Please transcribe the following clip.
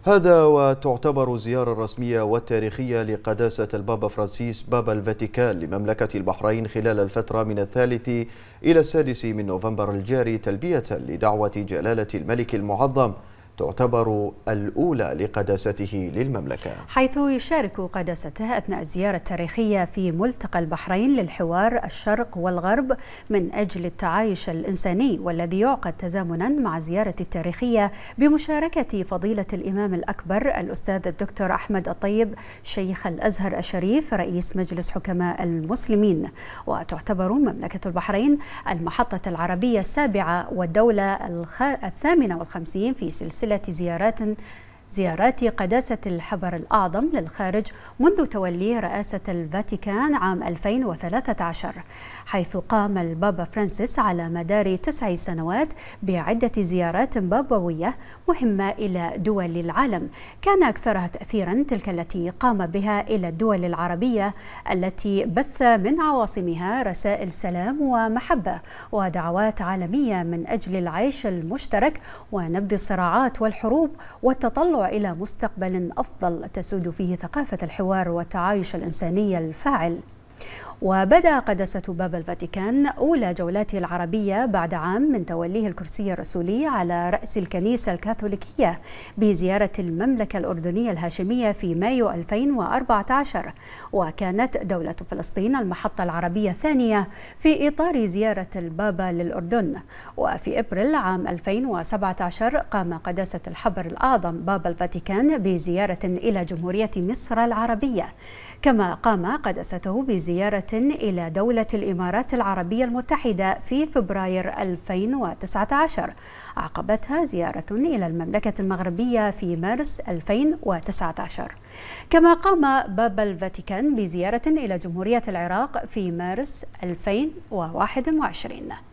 هذا وتعتبر الزيارة الرسمية والتاريخية لقداسة البابا فرانسيس بابا الفاتيكان لمملكة البحرين خلال الفترة من 3 إلى 6 من نوفمبر الجاري تلبية لدعوة جلالة الملك المعظم، تعتبر الأولى لقداسته للمملكة، حيث يشارك قداسته أثناء الزيارة التاريخية في ملتقى البحرين للحوار الشرق والغرب من أجل التعايش الإنساني، والذي يعقد تزامنا مع زيارة التاريخية بمشاركة فضيلة الإمام الأكبر الأستاذ الدكتور أحمد الطيب شيخ الأزهر الشريف رئيس مجلس حكماء المسلمين. وتعتبر مملكة البحرين المحطة العربية السابعة والدولة 58 في سلسلة زيارات قداسة الحبر الأعظم للخارج منذ تولي رئاسة الفاتيكان عام 2013، حيث قام البابا فرانسيس على مدار 9 سنوات بعدة زيارات بابوية مهمة إلى دول العالم، كان أكثرها تأثيرا تلك التي قام بها إلى الدول العربية التي بث من عواصمها رسائل سلام ومحبة ودعوات عالمية من أجل العيش المشترك ونبذ الصراعات والحروب والتطلع إلى مستقبل أفضل تسود فيه ثقافة الحوار والتعايش الإنساني الفاعل. وبدأ قداسة بابا الفاتيكان أولى جولاته العربية بعد عام من توليه الكرسي الرسولي على رأس الكنيسة الكاثوليكية بزيارة المملكة الأردنية الهاشمية في مايو 2014، وكانت دولة فلسطين المحطة العربية الثانية في إطار زيارة البابا للأردن. وفي أبريل عام 2017 قام قداسة الحبر الأعظم بابا الفاتيكان بزيارة إلى جمهورية مصر العربية، كما قام قداسته بزيارة إلى دولة الإمارات العربية المتحدة في فبراير 2019، عقبتها زيارة إلى المملكة المغربية في مارس 2019. كما قام بابا الفاتيكان بزيارة إلى جمهورية العراق في مارس 2021.